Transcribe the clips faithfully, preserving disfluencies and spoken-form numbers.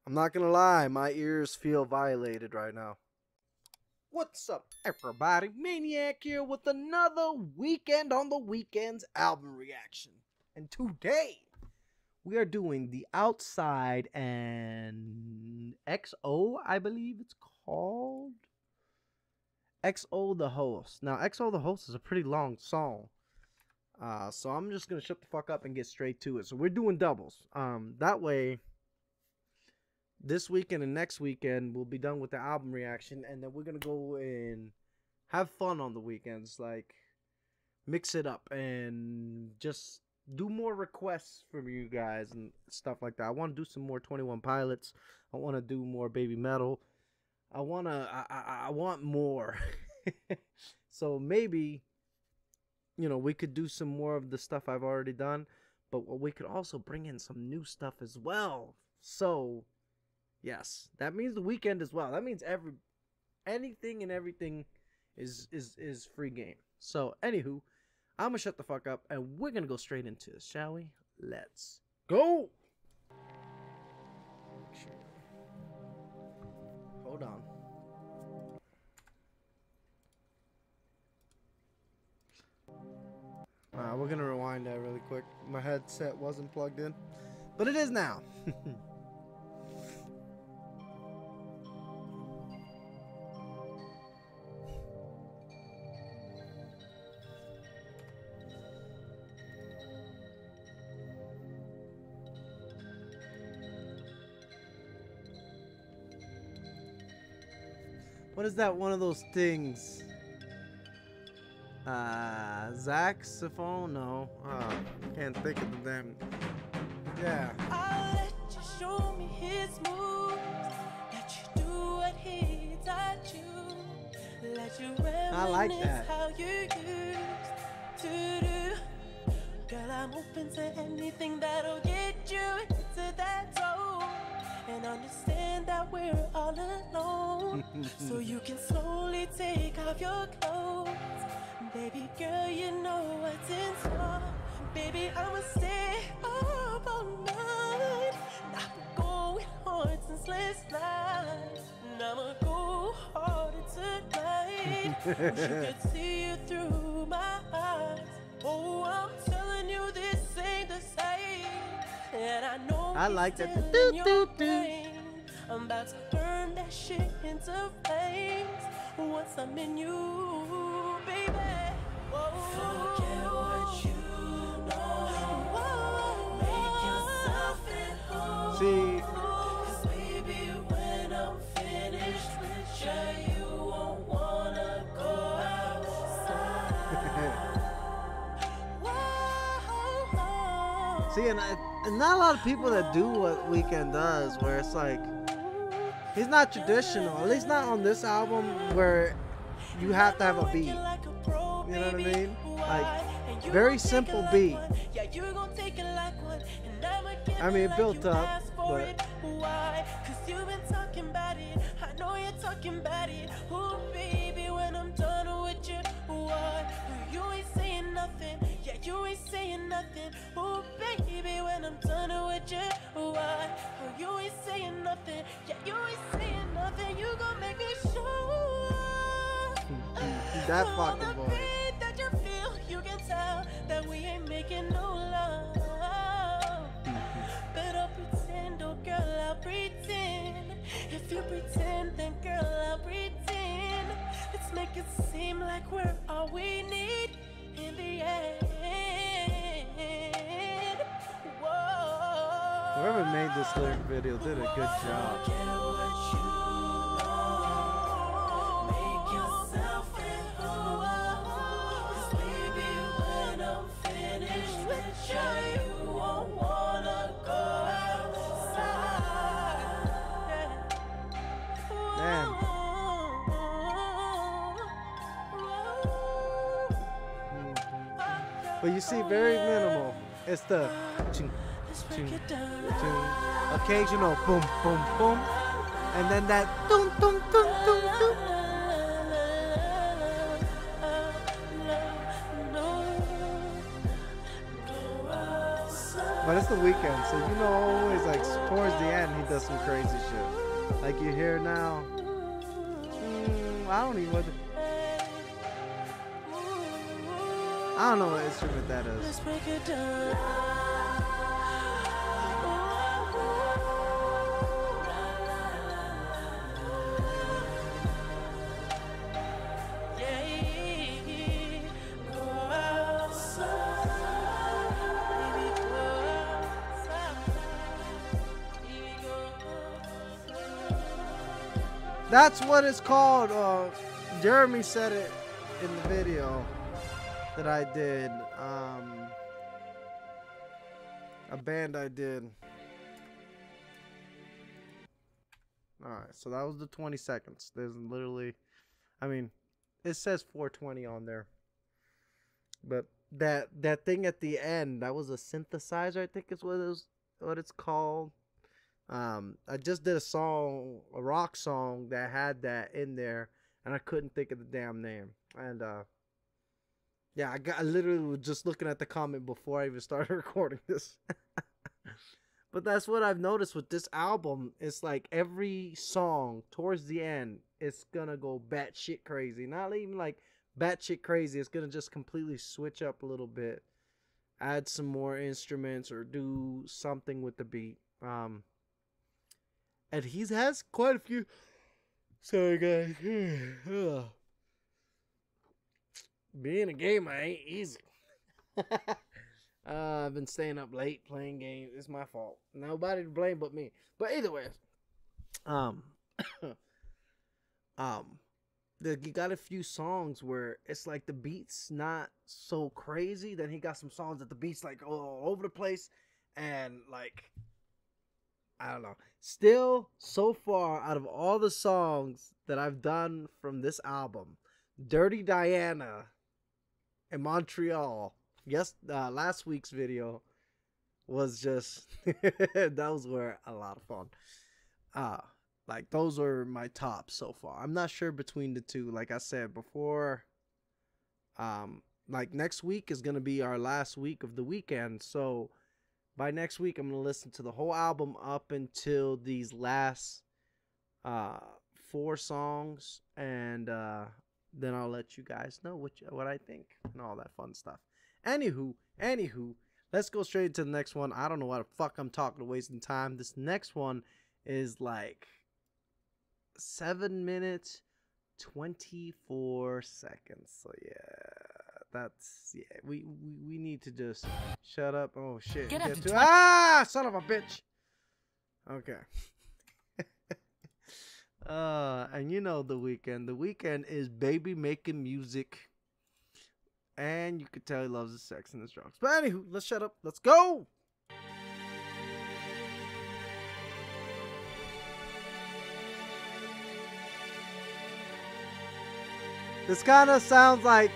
I'm not gonna lie, my ears feel violated right now. What's up, everybody? Maniac here with another Weekend on the Weekends album reaction. And today, we are doing the Outside and X O, I believe it's called. X O the Host. Now, X O the Host is a pretty long song. Uh, so I'm just gonna shut the fuck up and get straight to it. So we're doing doubles. Um, that way, this weekend and next weekend we'll be done with the album reaction, and then we're gonna go and have fun on the weekends, like mix it up and just do more requests from you guys and stuff like that. I want to do some more twenty-one Pilots. I want to do more Baby Metal. I wanna, I, I, I want more. So maybe, you know, we could do some more of the stuff I've already done, but we could also bring in some new stuff as well. So, yes, that means the weekend as well. That means every, anything and everything is is is free game. So, anywho, I'm gonna shut the fuck up and we're gonna go straight into this, shall we? Let's go. Hold on. Uh, we're gonna rewind that really quick. My headset wasn't plugged in, but it is now. What is that? One of those things? Uh, saxophone? No. Oh, can't think of the damn. Yeah. I'll let you show me his moves. Let you do what he taught you. Let you reminisce I like that. how you used to do. Girl, I'm open to anything that'll get you into that zone. And understand that we're all alone. So you can slowly take off your clothes. Baby girl, you know what's in store. Baby, I'ma stay up all night. I've been going hard since last night. And I'ma go harder tonight. Wish you could see you through my eyes. Oh, I'm telling you this ain't the same. And I know I like that. it's Do, still in do, your do. brain. I'm about to turn that shit into flames. Once I'm in you, baby. Whoa. Forget what you know. Whoa. Make yourself at home. See, 'Cause baby, when I'm finished with you, you won't wanna go outside. Whoa. see, and, I, and not a lot of people that do what Weeknd does, where it's like he's not traditional. At least not on this album, where you have to have a beat. You know what I mean? Like, very simple beat. I mean, it built up, but Why? Cause you've been talking about it. I know you're talking about it. Oh, baby, when I'm done with you, why? You ain't saying nothing. Yeah, you ain't saying nothing. Oh, baby, when I'm done with you, why? Oh, you ain't saying nothing. Yeah, you ain't saying nothing. You gon' make me sure. that On fucking the boy. beat that you feel, you can tell that we ain't making no love. Better pretend, oh girl, I'll pretend. If you pretend, then girl, I'll pretend. Let's make it seem like we're all we need in the end. Whoa. Whoever made this lyric video did a good job. Forget what you know. Make yourself at home. 'Cause baby, when I'm finished with you, you won't wanna go outside. Man. But you see, very minimal. It's the ching, ching, ching, occasional boom, boom, boom, and then that dum, dum, dum, dum, dum. No, go outside. But it's the weekend, so you know always like towards the end he does some crazy shit. Like you hear now. Mm, I don't even know what the, I don't know what instrument that is. Let's break it down. That's what it's called. Uh, Jeremy said it in the video that I did. Um, a band I did. Alright, so that was the twenty seconds. There's literally, I mean, it says four twenty on there. But that that thing at the end, that was a synthesizer, I think is what it was, what it's called. Um, I just did a song, a rock song that had that in there, and I couldn't think of the damn name. And uh, yeah, I got I literally was just looking at the comment before I even started recording this. But that's what I've noticed with this album. It's like every song towards the end, it's gonna go batshit crazy. Not even like batshit crazy. It's gonna just completely switch up a little bit, add some more instruments, or do something with the beat. Um. And he has quite a few. Sorry, guys. Being a gamer ain't easy. uh, I've been staying up late playing games. It's my fault. Nobody to blame but me. But either way, um, um, the, you got a few songs where it's like the beat's not so crazy. Then he got some songs that the beat's like all over the place, and like, I don't know. Still, so far, out of all the songs that I've done from this album, Dirty Diana and Montreal, yes, uh, last week's video was just, that was were a lot of fun. Uh, like, those are my tops so far. I'm not sure between the two. Like I said before, um, like, next week is going to be our last week of the weekend, so by next week, I'm going to listen to the whole album up until these last uh, four songs. And uh, then I'll let you guys know what, you, what I think and all that fun stuff. Anywho, anywho, let's go straight to the next one. I don't know why the fuck I'm talking, wasting time. This next one is like seven minutes, twenty-four seconds. So, yeah. That's, yeah, we, we, we need to just shut up. Oh, shit. Get Get up to, ah, son of a bitch. Okay. uh, and you know the weekend. The weekend is baby making music. And you could tell he loves his sex and his drugs. But anywho, let's shut up. Let's go. This kind of sounds like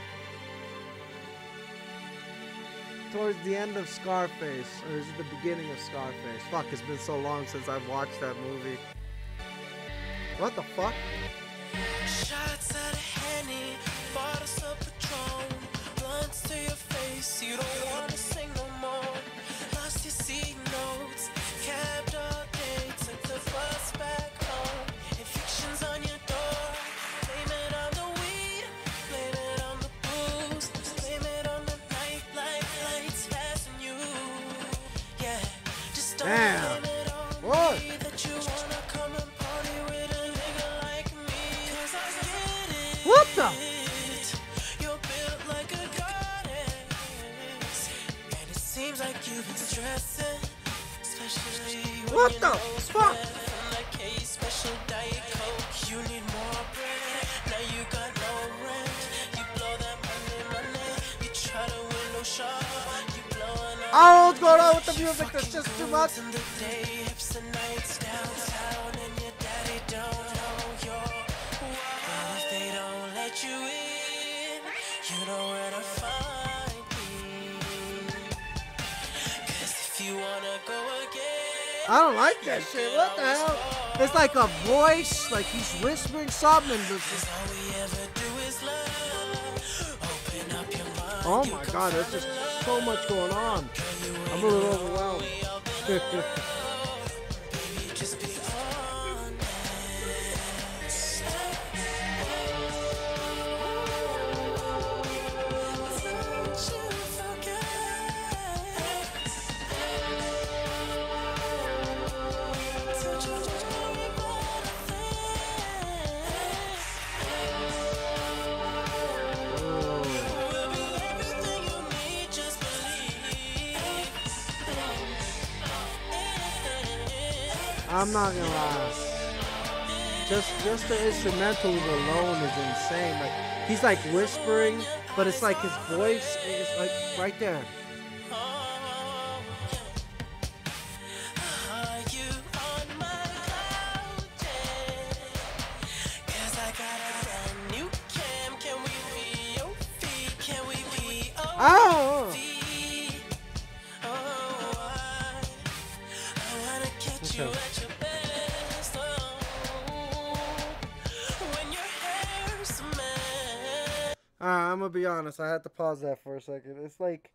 towards the end of Scarface, or is it the beginning of Scarface? Fuck, it's been so long since I've watched that movie. What the fuck? Shots at a Henny, bottles of Patron, blunts to your face, you don't wanna sing no more. Lost your seat notes, cabbed all day, took the bus back home. Evictions on your door, blame it on the weed, blame it on the booze, blame it on the night lights passing you. Yeah, just don't Damn. blame it on What? me that you wanna come and party with a nigga like me. 'Cause I get it. What the? You're built like a goddess, and it seems like you've been stressing, especially when What you the know it's fuck? red from that case special diet coke. You need more bread. Now you got no rent. You blow that money, money. You try to window shop. You blowing up. I don't know what's going on with the music. That's just too much. In the day, hips and nights downtown, and your daddy don't know you're wild. And if they don't let you in, you know where to find me. 'Cause if you wanna go again, I don't like that shit. What the hell? It's like a voice, like he's whispering something. And this- all we ever do is love. Open up your mind. oh my god, that's just so much going on. I'm a little overwhelmed. I'm not gonna lie. Just just the instrumentals alone is insane. Like he's like whispering, but it's like his voice is like right there. Oh. Okay. Alright, I'm gonna be honest. I had to pause that for a second. It's like,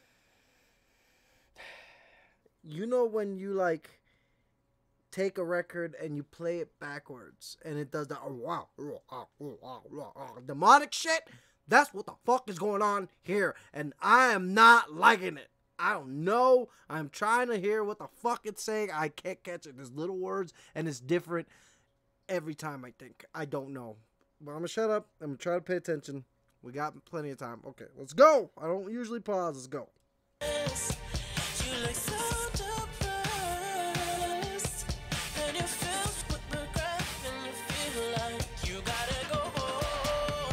you know, when you like take a record and you play it backwards and it does the demonic shit. That's what the fuck is going on here, and I am not liking it. I don't know. I'm trying to hear what the fuck it's saying. I can't catch it. There's little words, and it's different every time, I think. I don't know. But I'm going to shut up. I'm going to try to pay attention. We got plenty of time. Okay, let's go. I don't usually pause. Let's go. You look so depressed, and you're filled with regret, and you feel like you gotta go home.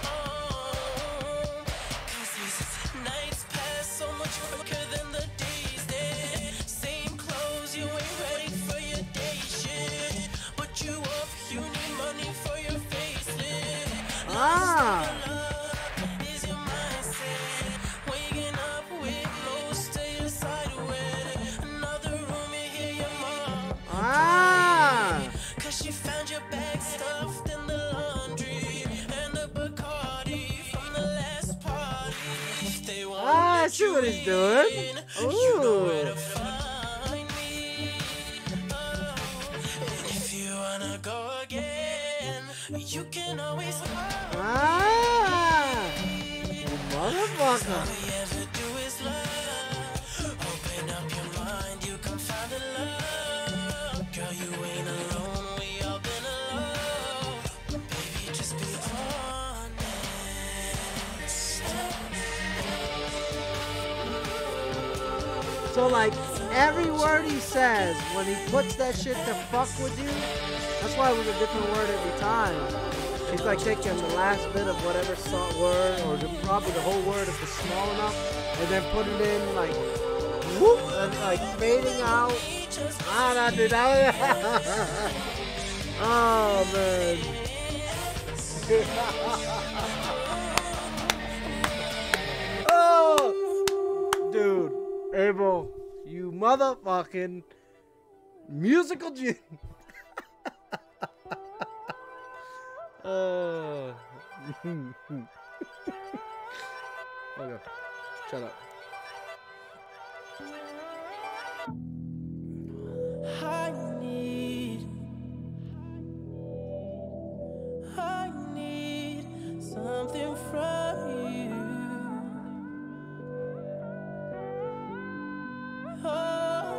Cause these nights pass so much quicker than the days did. Same clothes, you ain't ready for your day shit. But you up, you need money for your facelift. Ah! Is your mindset waking up with most of your side with another room and hear your mom Ah! cause she found your bag stuffed in the laundry and the Bacardi from the last party. They won't Ah, I let see you what he's doing. in. You know where to Ooh. find me. Oh, and if you wanna go again, you can always call. Ah! All Motherfucker. we ever do is love. Open up your mind, you can find the love. Girl, you ain't alone, we all been alone. Baby, just be honest. So, like, every word he says, when he puts that shit to fuck with you, that's why it was a different word every time. He's like taking the last bit of whatever song word, or the, probably the whole word if it's small enough, and then put it in like, whoop, and like fading out. Ah, that dude, that was, oh man. Oh, dude, Abel, you motherfucking musical genius. Oh. Okay. Shut up. I need, I need something from you. Oh,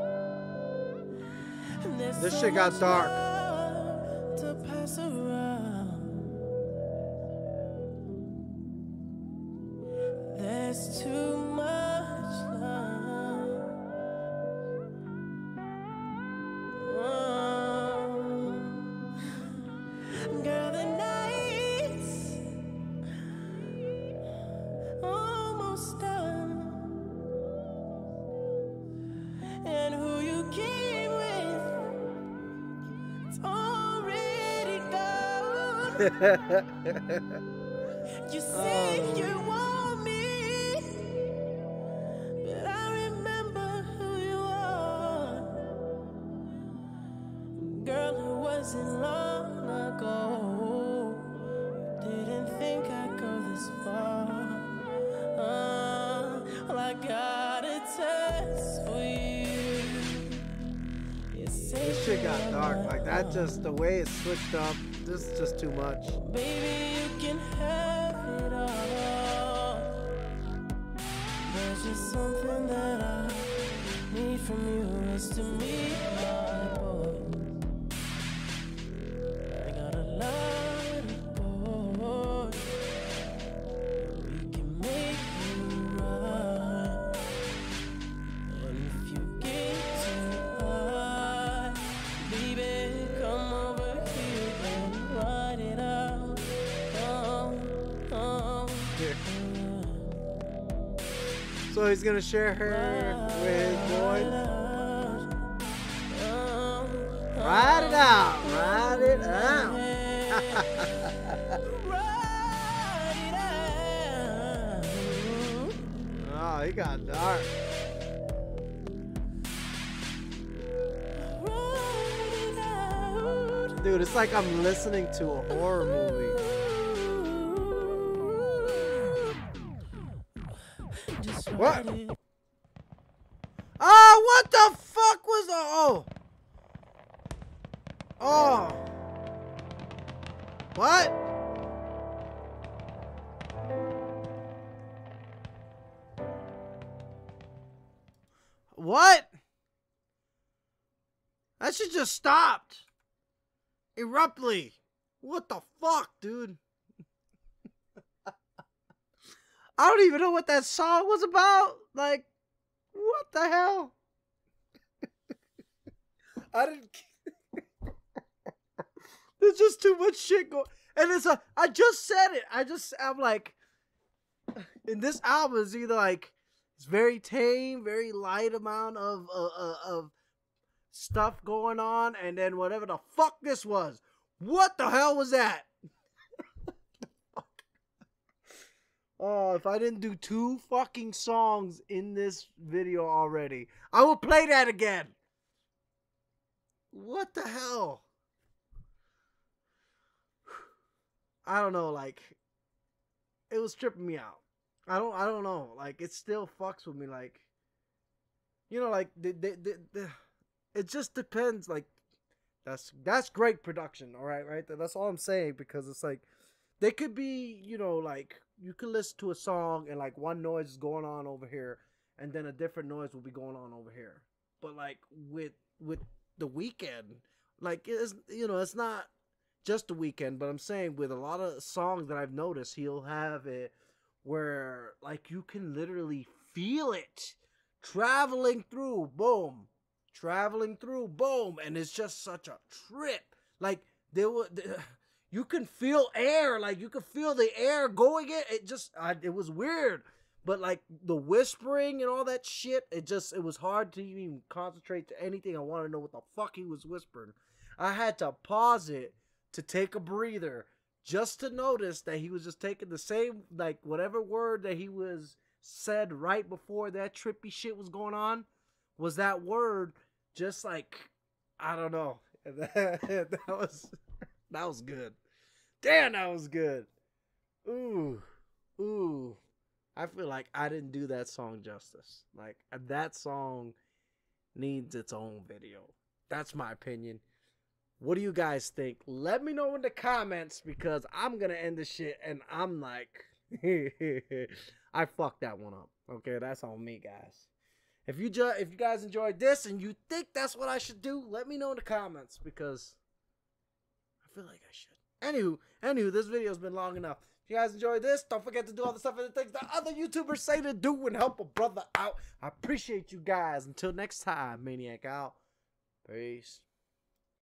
This shit got dark. to pass around. There's too much love. Oh, girl, the night's almost done, and who you came with, it's already gone. You say Oh. you want me, but I remember who you are. Girl, it wasn't long ago. Didn't think I'd go this far. Uh, well, I got a test for you. This shit got dark. Like that just, the way it switched up, this is just too much. Baby, you can have it all. There's just something that I need from you is to meet my boys. I got a lot of boys. We can make you right. And if you get too high, baby, come over here and ride it out. Oh, oh, Here. So he's gonna share her with his boys. Ride it out, ride it out. Oh, he got dark. Dude, it's like I'm listening to a horror movie. What? Oh, what the fuck was the... Oh. Oh. What? What? That shit just stopped. Abruptly. What the fuck, dude? I don't even know what that song was about. Like, what the hell? I didn't... There's just too much shit going. And it's a, I just said it. I just, I'm like, in this album is either like, it's very tame, very light amount of, uh, uh, of stuff going on. And then whatever the fuck this was. What the hell was that? Oh, if I didn't do two fucking songs in this video already, I will play that again. What the hell? I don't know, like, it was tripping me out. I don't, I don't know, like, it still fucks with me, like, you know, like, the, the, the, the, it just depends, like, that's, that's great production, all right, right? That's all I'm saying, because it's like, they could be, you know, like, you could listen to a song and, like, one noise is going on over here, and then a different noise will be going on over here. But, like, with, with The Weeknd, like, it's, you know, it's not just The Weeknd, but I'm saying with a lot of songs that I've noticed, he'll have it where, like, you can literally feel it traveling through, boom, traveling through, boom, and it's just such a trip. Like, there were, you can feel air, like, you can feel the air going in. It just, I, it was weird. But, like, the whispering and all that shit, it just, it was hard to even concentrate to anything. I wanted to know what the fuck he was whispering. I had to pause it to take a breather just to notice that he was just taking the same, like, whatever word that he was said right before that trippy shit was going on was that word, just like, I don't know. that, that was, that was good. Damn, that was good. Ooh, ooh. I feel like I didn't do that song justice. Like, that song needs its own video. That's my opinion. What do you guys think? Let me know in the comments, because I'm going to end the shit and I'm like, I fucked that one up. Okay, that's on me, guys. If you ju if you guys enjoyed this and you think that's what I should do, let me know in the comments, because I feel like I should. Anywho, anywho, this video's been long enough. If you guys enjoyed this, don't forget to do all the stuff and the things that other YouTubers say to do and help a brother out. I appreciate you guys. Until next time, Maniac out. Peace.